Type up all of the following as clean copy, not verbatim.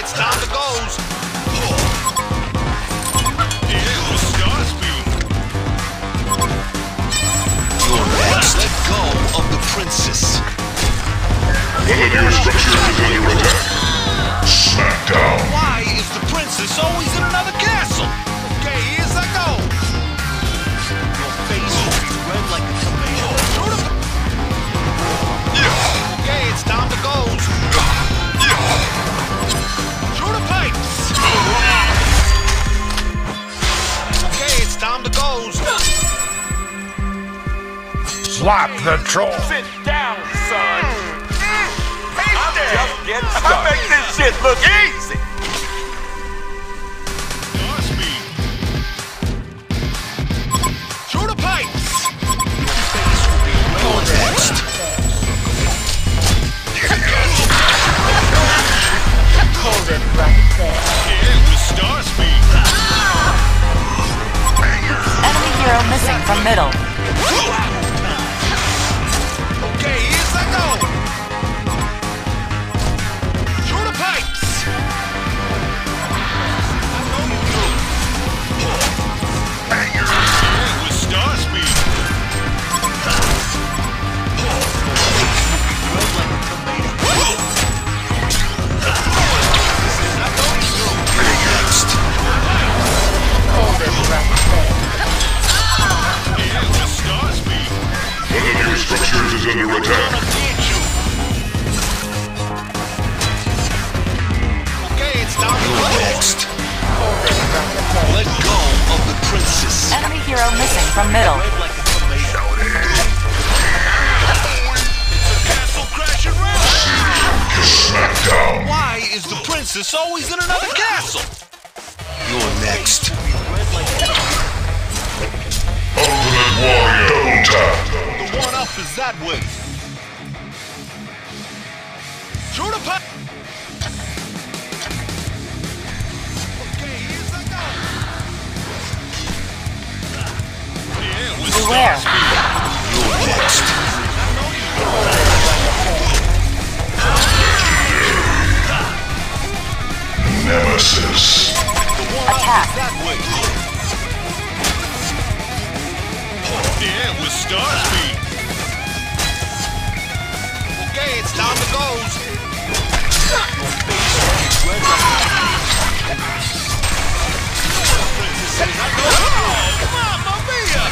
it's time to goes. Yeah, with Starspeed. You're next. Let go of the princess. One of your structures is under attack. Smackdown. Why is the princess always in another castle? Okay, here's I go. Your face will be red like a tomato. Okay, it's time to goes. Through the pipes. Okay, it's time to goes. Slap the troll. Sit down, son. I'm just getting started. I make this shit look easy. Starspeed. Through the pipes. Your next. Hold it right there. Yeah, with Starspeed. Enemy hero missing from middle. Okay, here's I go. Through the pipes. I know you do. Yeah, with Starspeed. Next. Hold it right there. Yeah, with Starspeed. One of your structures is under attack. Okay, it's time to go. Next. Hold it right there. Let go of the princess. Enemy hero missing from middle. Red like a tomato. It's a castle crashing round. Smackdown. Why is the princess always in another castle? You're next. Ultimate Warrior. Double tap. The one up is that way. Through the pipe. Okay, here's I go. Yeah, with Beware. Starspeed. You're next. Nemesis. Attack. That way. Yeah, with Starspeed. Okay, it's time to goes. Oh, Mamma Mia!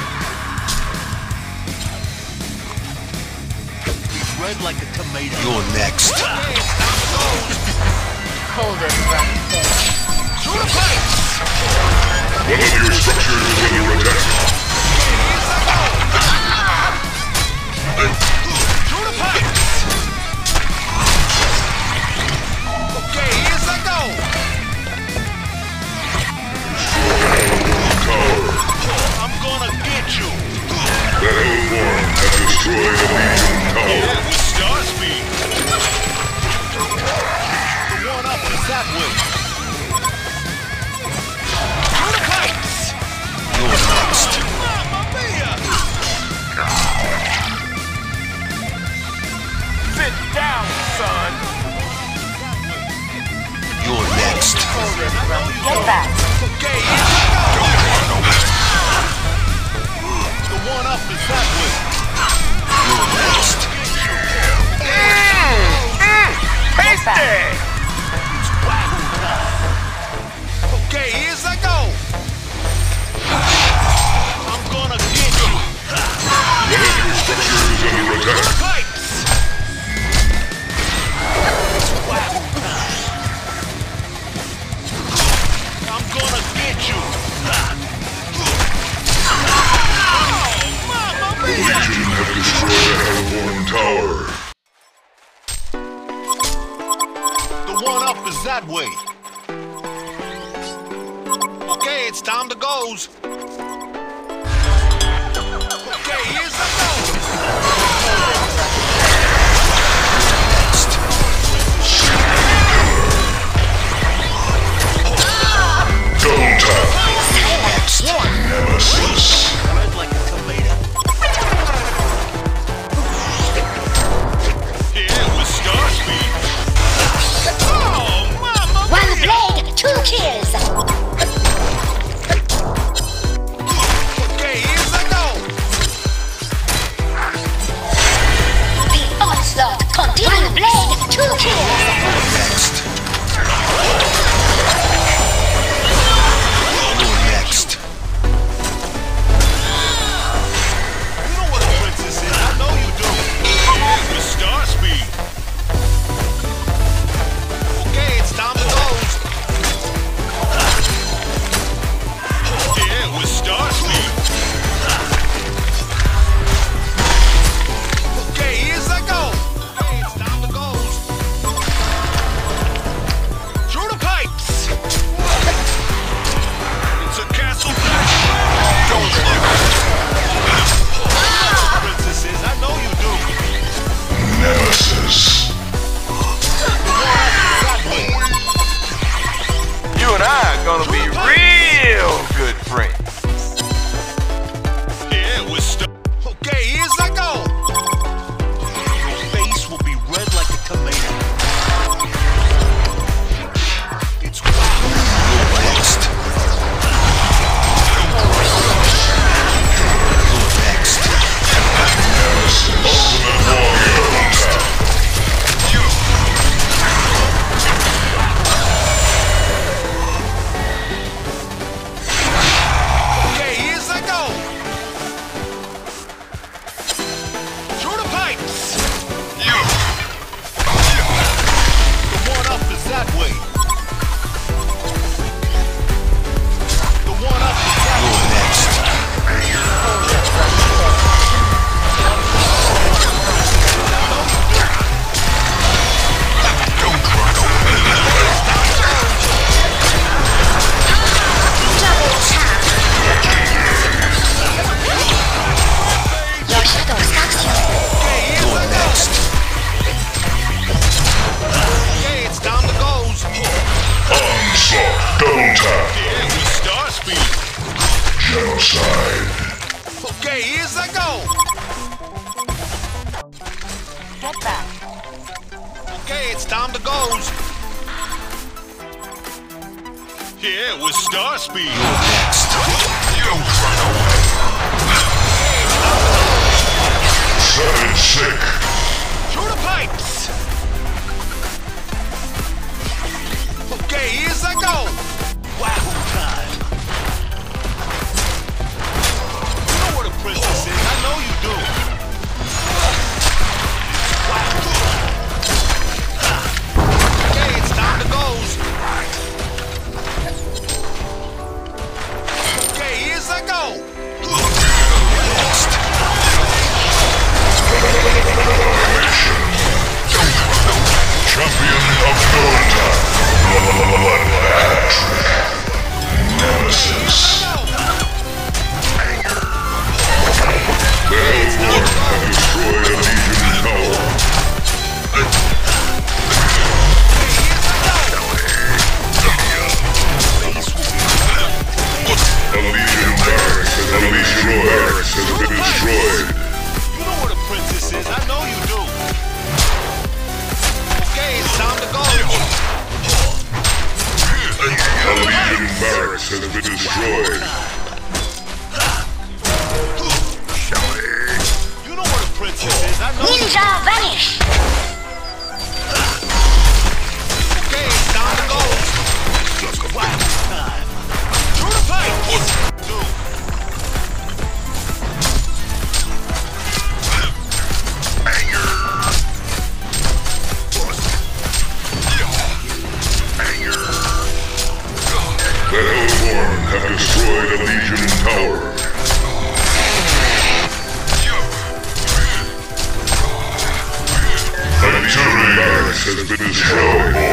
Red like a tomato. You're next. Okay, it's time to goes. Hold it right there. Through the pipes. One of your structures is under attack. Through the pipes. Okay, here's I go. Tower. I'm gonna get you. Battleborn has destroyed a Legion tower. Yeah, with Starspeed. The one up is that way. Through the pipes. You're next. Mamma mia! Sit down, son. You're next. Get back. Okay, here we go. The one up is that way. You're next. Get back. Okay, here's I go. I'm gonna get you. One of your structures is under Through the attack. pipes. I'm gonna get you. Oh, Mamma The mia! Legion have destroyed a Hellborn tower. The one up is that way. Okay, it's time to goes. Okay, here's the go. Double tap. Nemesis. Red like a tomato. Yeah, with Starspeed. Oh, Mamma time to go. Yeah, with star speed. You run away. 7 sick. Through the pipes. Okay, here's I go. Wahoo time. You know what a princess is. I know you do. Wahoo. Okay, it's time to go. Okay, here's I go. Champion of Dota. Blood Patrick. Nemesis. The Hellborn have destroyed a Legion tower. A Legion barracks has been destroyed. You know what a princess is. I know you do. Okay, it's time to go. A Legion barracks has been destroyed. You know what a princess is. I know you do. Ninja vanish! Okay, it's time to go. Wahoo time. Through the pipe. Dude. The Hellborn have destroyed a Legion tower. A Legion barracks has been destroyed.